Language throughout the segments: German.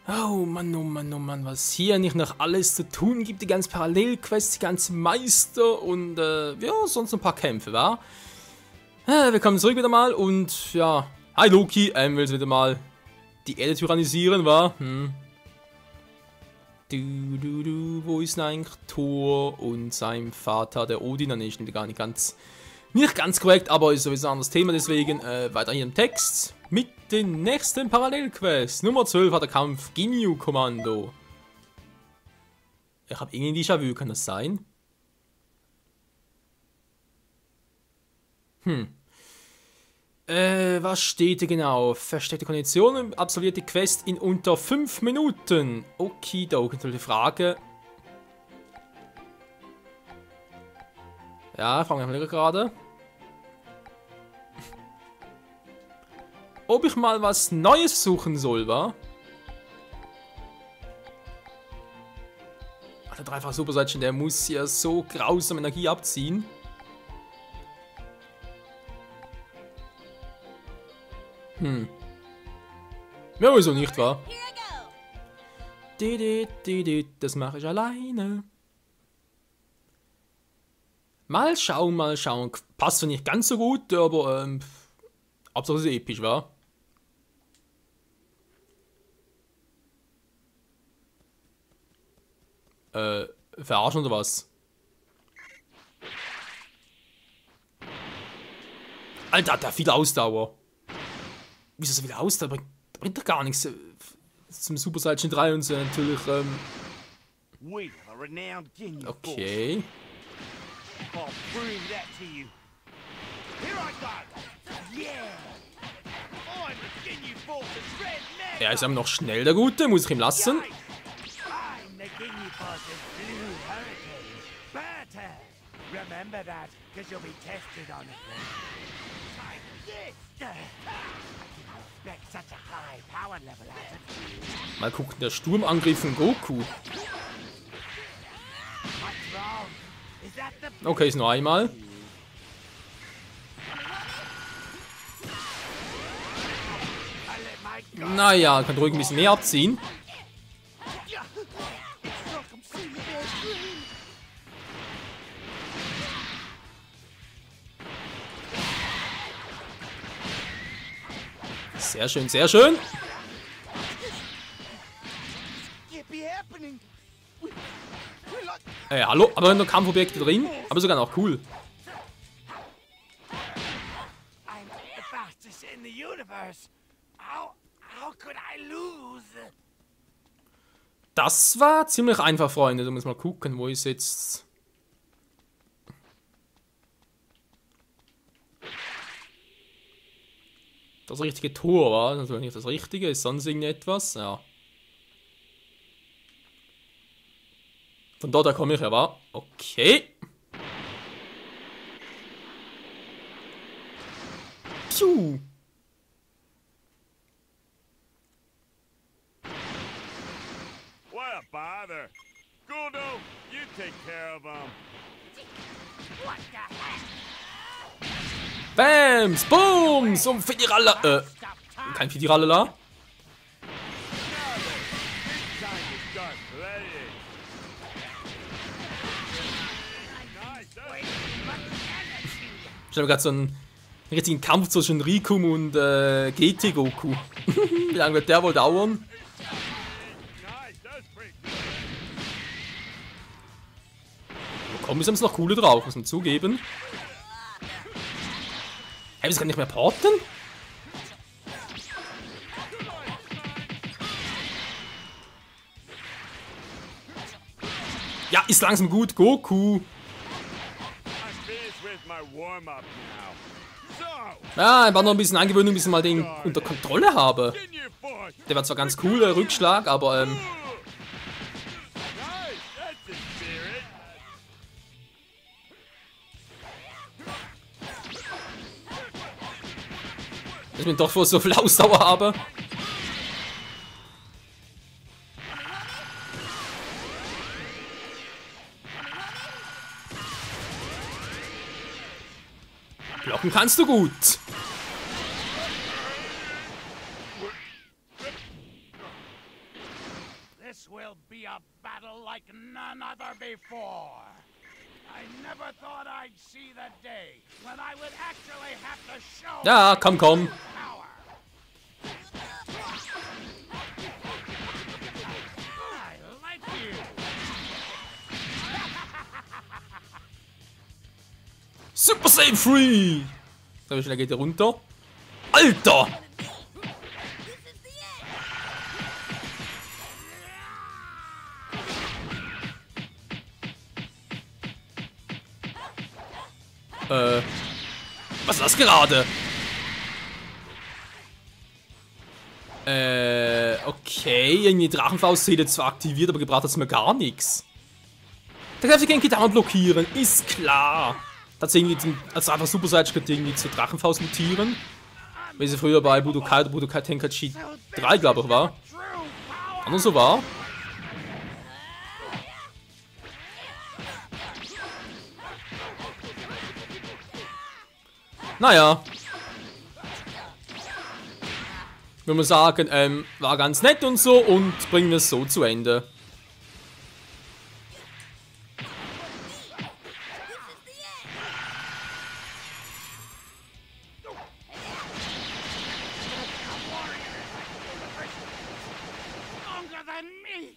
Oh Mann, oh Mann, oh Mann, was hier nicht noch alles zu tun gibt. Die ganzen Parallelquests, die ganzen Meister und ja, sonst ein paar Kämpfe, wa? Willkommen zurück wieder mal und ja, hi Loki, willst wieder mal die Erde tyrannisieren, wa? Wo ist denn eigentlich Thor und sein Vater, der Odin? Dann ist gar nicht ganz korrekt, aber ist sowieso ein anderes Thema, deswegen weiter hier im Text mit den nächsten Parallelquests. Nummer 12 hat der Kampf Ginyu-Kommando. Ich habe irgendwie ein Déjà-vu, kann das sein? Was steht hier genau? Versteckte Konditionen, absolvierte Quest in unter 5 Minuten. Okidoki, natürlich die Frage. Ja, fangen wir mal gerade. Ob ich mal was Neues suchen soll, wa? Der dreifach Super Saiyan, der muss ja so grausam Energie abziehen. Ja, wieso nicht, wa? Das mache ich alleine. Mal schauen. Passt zwar nicht ganz so gut, aber Hauptsache es ist episch, wa? Verarschen oder was? Alter, hat der viel Ausdauer. Wieso so viel Ausdauer? Bringt doch gar nichts. Zum Super Saiyan 3 und so natürlich, okay. Er ist aber noch schnell, der Gute, muss ich ihm lassen. Mal gucken, der Sturmangriff von Goku. Okay, ist nur einmal. Naja, kann ruhig ein bisschen mehr abziehen. Sehr schön, sehr schön. Hallo, aber noch Kampfobjekte drin, aber sogar noch cool. Das war ziemlich einfach, Freunde. Da muss mal gucken, wo ist jetzt... Das richtige Tor war, das war nicht das richtige, ist sonst irgendetwas, ja. Von dort komme ich ja, war. Okay. Piu. What a bother. Guldo, you take care of him. What the heck? Bams, Booms und Fidiralla. Kein Fidiralla. Ich habe gerade so einen richtigen Kampf zwischen Rikum und GT Goku. Wie lange wird der wohl dauern? Komm, wir haben es noch coole drauf, muss man zugeben. Hey, das kann nicht mehr porten? Ja, ist langsam gut, Goku. Ja, einfach noch ein bisschen Eingewöhnung, bis ich mal den unter Kontrolle habe. Der war zwar ganz cool, der Rückschlag, aber dass ich doch vor so viel Ausdauer habe. Blocken kannst du gut. This will be a battle like none other before. I never thought I'd see the day when I would actually have to show Ja, komm, komm. power. I like you. Super Saiyan 3! So, wie schnell geht der runter? Alter! Was ist das gerade? Okay, irgendwie Drachenfaust-Szene zwar aktiviert, aber gebracht hat es mir gar nichts. Da kann ich Genki down blockieren, ist klar. Das irgendwie als einfach Super Saiyan könnte irgendwie zu Drachenfaust mutieren. Wie sie früher bei Budokai oder Budokai Tenkaichi 3, glaube ich, war. Anders so war. Naja. Würde man sagen, war ganz nett und so und bringen wir es so zu Ende. Longer than me.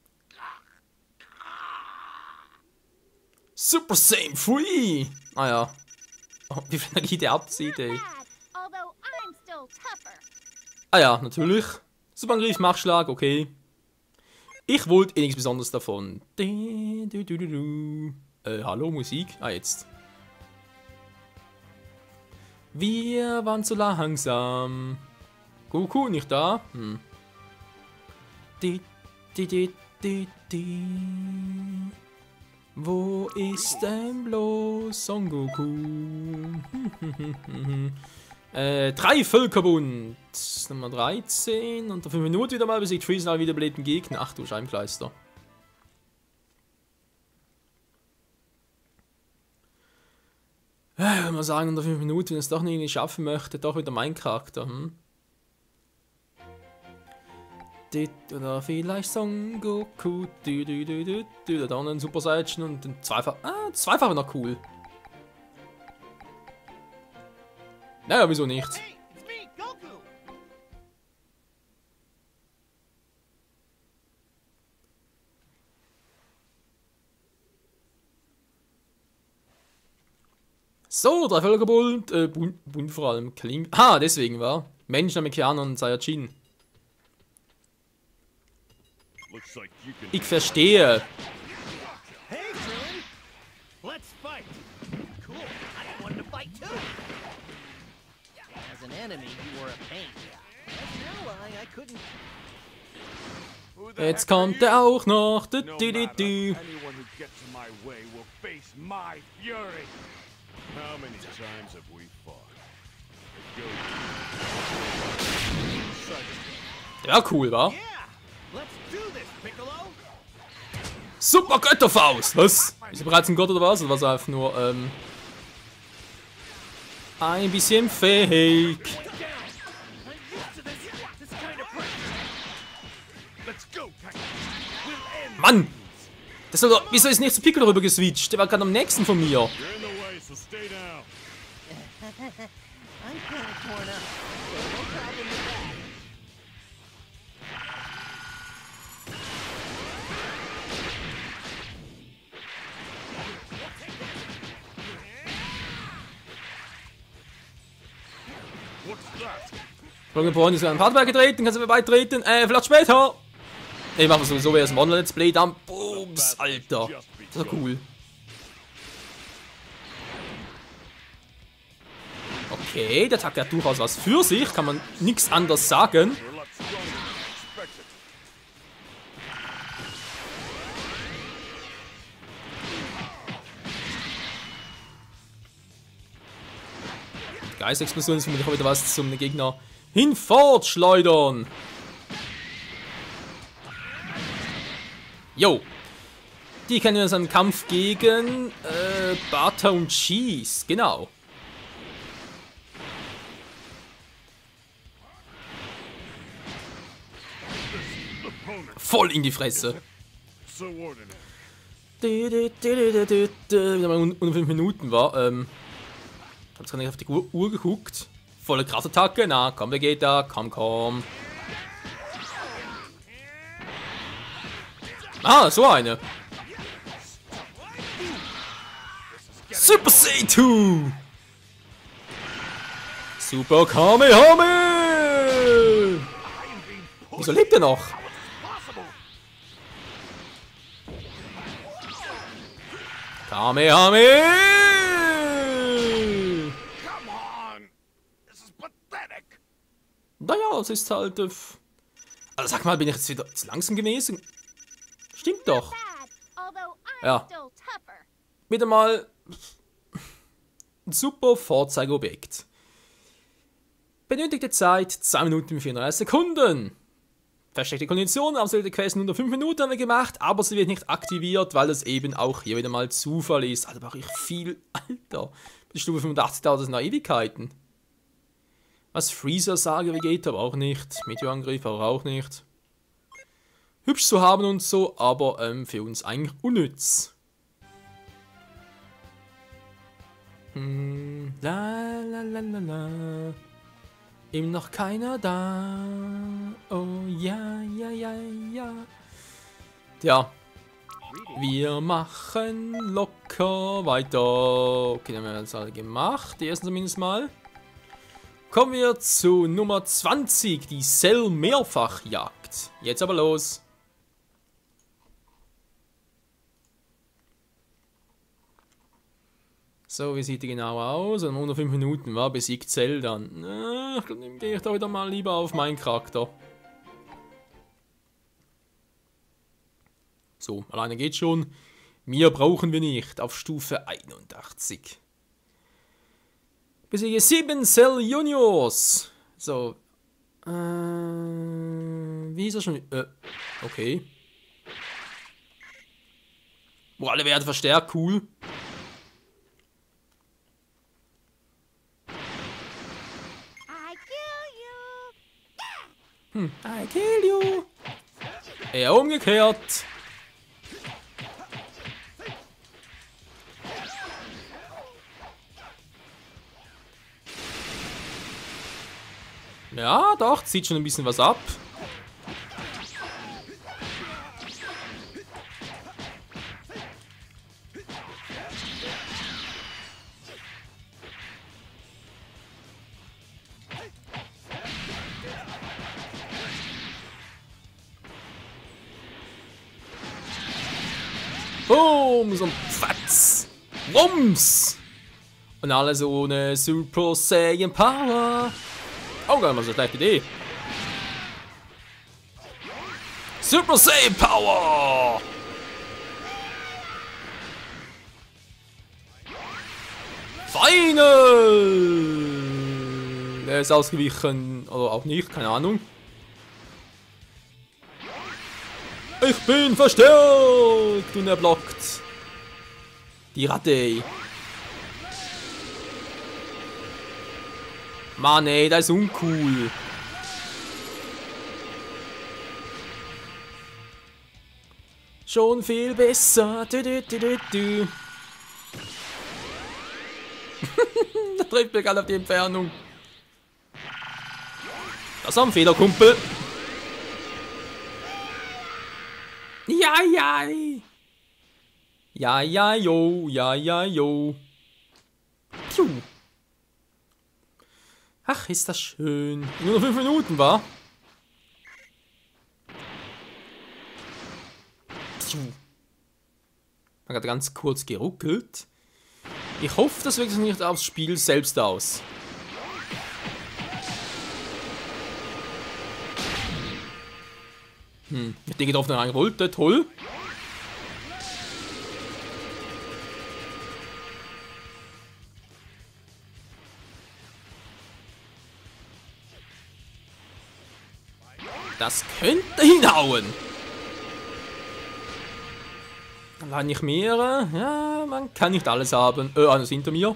Super Saiyan 3! Ah ja. Oh, wie viel Energie der abzieht, ey. Although I'm still tougher. Ah ja, natürlich. Superangriff, Machschlag, okay. Ich wollte eh nichts Besonderes davon. Hallo, Musik? Ah, jetzt. Wir waren zu langsam. Goku, nicht da? Hm. Wo ist denn bloß Son Goku? 3 Völkerbund. Nummer 13. Unter 5 Minuten wieder mal besiegt Freezer wieder belebten Gegner. Ach du Scheibenkleister. Wenn man sagen, unter 5 Minuten, wenn es doch nicht schaffen möchte, doch wieder mein Charakter. Oder vielleicht Son Goku. Da dann ein Super Saiyan und ein Zweifach. Zweifach noch cool. Naja, wieso nicht? Hey, it's me, Goku. So, 3 Völkerbund. Bund vor allem. Kling. Ah, deswegen war. Mensch, Namekianer und Saiyajin. Looks like you can. Ich verstehe. Hey, Krillin! Let's fight! Cool, I wanted to fight too! As an enemy, you were a pain. As an ally, I couldn't... Who the Jetzt heck are kommt you? er auch noch. No matter, anyone who gets in my way will face my fury. How many times have we fought? Ja, cool, wa? Yeah! Let's do this, Piccolo! Super Götterfaust! Was? Ist er bereits ein Gott oder was? Oder war es einfach nur, ein bisschen fake. Down! I'm used to this kind of pressure! Let's go, Titan. We'll end. Mann! Das soll doch, wieso ist nicht zu Piccolo rüber geswitcht? Der war gerade am nächsten von mir. You're in the way, so stay down. I'm kinda torn up, so no problem with that. What's that? Folgengebräunt ist an den Part beigetreten, kannst du mir beitreten? Vielleicht später. Ich mache sowieso erst ein Online-Let's Play, dann Booms, Alter. Das ist doch cool. Okay, der Tag hat durchaus was für sich, kann man nichts anderes sagen. We're a lot stronger than expected. Geistexplosion ist vermutlich auch wieder was zum Gegner hinfortschleudern. Jo. Die kennen wir aus einem Kampf gegen Bata und Cheese. Genau. Voll in die Fresse. Subordinate. Wieder mal unter 5 Minuten war. Ich hab jetzt gar nicht auf die Uhr geguckt. Volle Kraftattacke. Na, komm, Vegeta. Komm. Ah, so eine. Super Saiyan 2. Super Kamehameha. Wieso lebt er noch? Kamehameha. Come on! This is pathetic! Naja, es ist halt... Also sag mal, bin ich jetzt wieder zu langsam gewesen? Stimmt doch. Bad, although I'm Ja. still tougher. Wieder mal ein super Vorzeigeobjekt. Benötigte Zeit 2 Minuten und 34 Sekunden. Versteckte Kondition, absolute Quest unter 5 Minuten haben wir gemacht, aber sie wird nicht aktiviert, weil das eben auch hier wieder mal Zufall ist. Alter, brauche ich viel. Alter. Bis Stufe 85 dauert das noch Ewigkeiten. Was Freezer sage, Vegeta, aber auch nicht. Meteorangriff, aber auch nicht. Hübsch zu haben und so, aber für uns eigentlich unnütz. La la la la la. Eben noch keiner da. Oh ja. Tja. Wir machen locker weiter. Okay, dann haben wir das alle gemacht. Die ersten zumindest mal. Kommen wir zu Nummer 20, die Cell-Mehrfachjagd. Jetzt aber los. So, wie sieht die genau aus? Und unter 5 Minuten war besiegt Cell dann. Dann gehe ich da wieder mal lieber auf meinen Charakter. So, alleine geht schon. Mehr brauchen wir nicht. Auf Stufe 81. Besiege 7 Cell Juniors. So. Wie ist er schon? Okay. Boah, alle werden verstärkt, cool. I kill you. Eher umgekehrt. Ja, doch, zieht schon ein bisschen was ab. Boom, so ein Fatz. Wumms. Und alles ohne Super Saiyan Power. Oh, gar nicht mal so eine schlechte Idee. Super Saiyan Power. Final. Er ist ausgewichen. Oder auch nicht, keine Ahnung. Ich bin verstärkt und er blockt die Ratte. Mann ey, das ist uncool. Schon viel besser. Da trifft mir gerade auf die Entfernung. Das war ein Fehler, Kumpel. Ja, jo. Piu. Ach, ist das schön. Nur noch 5 Minuten, war? Piu. Man hat ganz kurz geruckelt. Ich hoffe, das wirkt sich nicht aufs Spiel selbst aus. Mit den getroffen rein wollte, toll. Das könnte hinhauen. Allein nicht mehr. Ja, man kann nicht alles haben. Einer ist hinter mir.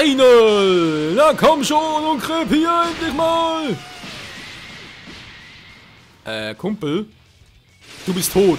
Final! Na komm schon und krepier endlich mal! Kumpel? Du bist tot.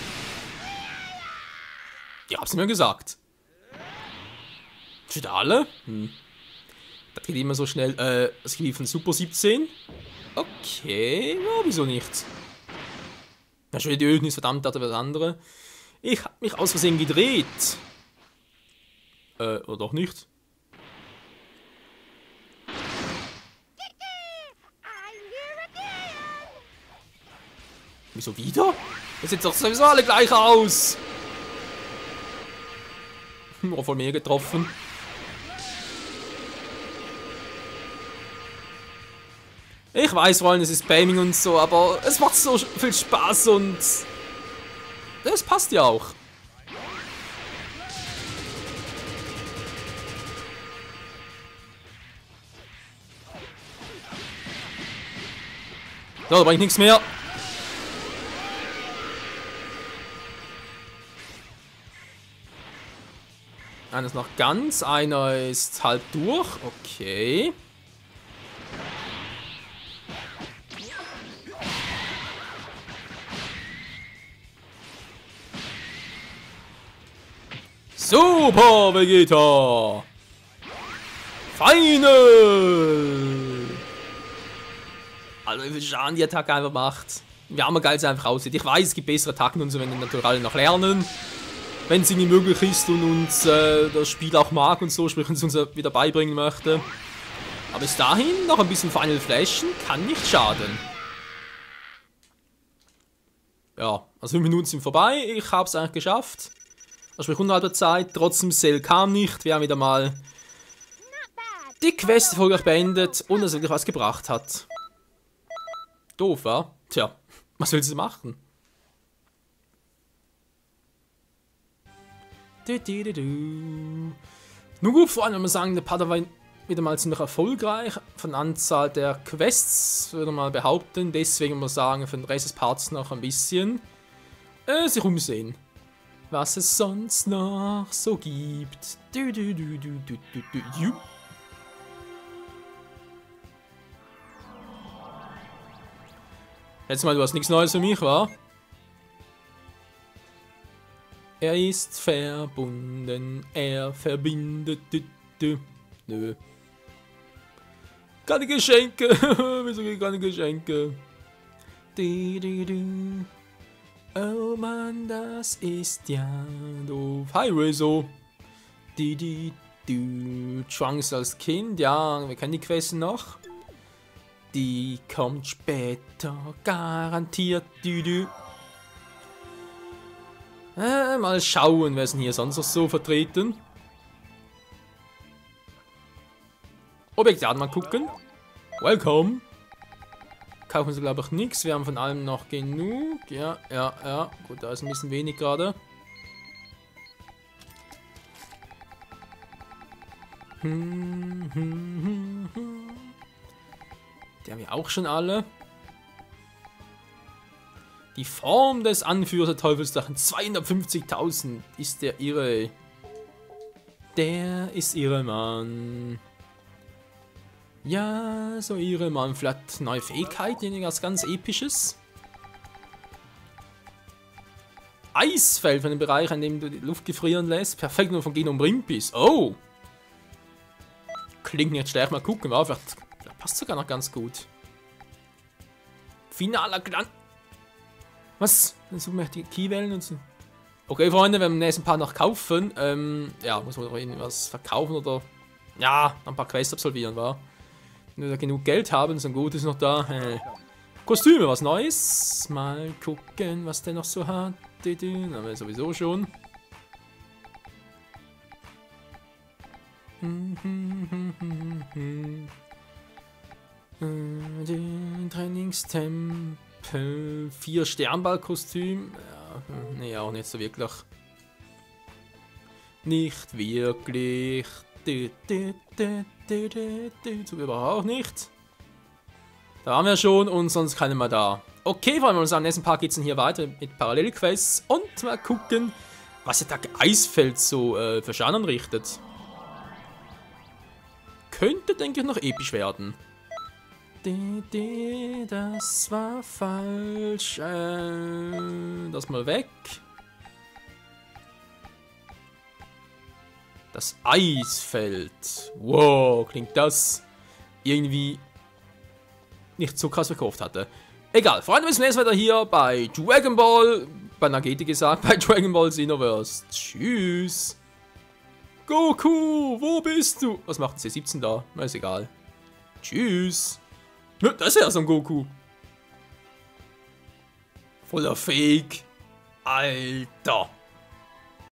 Ich hab's mir gesagt. Steht alle? Das geht immer so schnell. Es lief ein Super 17. Okay, ja, wieso nicht? Ja, schon die Öden ist verdammt, hat was andere. Ich hab mich aus Versehen gedreht. Oder doch nicht? Wieso wieder? Das sieht doch sowieso alle gleich aus. Oh, von mir getroffen. Ich weiß, vor allem, es ist Spamming und so, aber es macht so viel Spaß und das passt ja auch. So, da bringe ich nichts mehr. Einer ist noch ganz, einer ist halb durch. Okay. Super, Vegeta! Final! Also wie viel Schaden die Attacke einfach macht. Wie hammergeil sie einfach aussieht. Ich weiß, es gibt bessere Attacken und so, wenn die natürlich alle noch lernen. Wenn es irgendwie möglich ist und uns das Spiel auch mag und so, sprich uns wieder beibringen möchte. Aber bis dahin noch ein bisschen Final Flashen kann nicht schaden. Ja, also 5 Minuten sind vorbei. Ich habe es eigentlich geschafft. Also sprich unterhalb der Zeit. Trotzdem, Cell kam nicht. Wir haben wieder mal die Quest erfolgreich beendet und es wirklich was gebracht hat. Doof, wa? Tja, was will sie machen? Nun gut, vor allem, wenn wir sagen, der Part war wieder mal ziemlich erfolgreich. Von Anzahl der Quests, würde man mal behaupten. Deswegen muss man sagen, für den Rest des Parts noch ein bisschen sich umsehen. Was es sonst noch so gibt. Jetzt mal, du hast nichts Neues für mich, wa? Er ist verbunden, er verbindet. Nö. Keine Geschenke. Wieso gibt keine Geschenke? Oh Mann, das ist ja doof. Hi Rezo. Trunks als Kind, ja, wir kennen die Quest noch. Die kommt später, garantiert. Mal schauen, wer ist denn hier sonst noch so vertreten. Objekte mal gucken. Welcome. Kaufen sie, glaube ich, nichts. Wir haben von allem noch genug. Ja. Gut, da ist ein bisschen wenig gerade. Die haben wir auch schon alle. Die Form des Anführers der Teufelsdrachen. 250.000 ist der irre. Der ist irre, Mann. Ja, so irre, Mann. Vielleicht neue Fähigkeiten, irgendwas ganz Episches. Eisfeld von dem Bereich, an dem du die Luft gefrieren lässt. Perfekt, nur von Gegner umringt bist. Oh! Klingt nicht schlecht. Mal gucken, wa? Vielleicht passt sogar noch ganz gut. Finaler Glanz. Was? Dann suchen wir die Keywellen und so. Okay, Freunde, wenn wir im nächsten Part noch kaufen, ja, muss man doch irgendwas verkaufen oder, ja, ein paar Quests absolvieren, wa? Wenn wir genug Geld haben, so ein Gutes noch da. Kostüme, was Neues. Mal gucken, was der noch so hat. Haben wir sowieso schon. Trainingstempel. 4 Sternball-Kostüm. Ja, nee, auch nicht so wirklich. Nicht wirklich. So überhaupt auch nicht. Da waren wir schon und sonst keiner mehr da. Okay, vor allem am nächsten Part geht es dann hier weiter mit Parallelquests und mal gucken, was der Eisfeld so für Schaden anrichtet. könnte, denke ich, noch episch werden. Das war falsch. Das mal weg. Das Eisfeld. Wow, klingt das irgendwie nicht so krass verkauft hatte. Egal, Freunde, bis zum nächsten Mal hier bei Dragon Ball, bei Nageti gesagt, bei Dragon Ball Xenoverse. Tschüss. Goku, wo bist du? Was macht C17 da? Na, ist egal. Tschüss. Da ist ja so ein Goku. Voller Fake. Alter.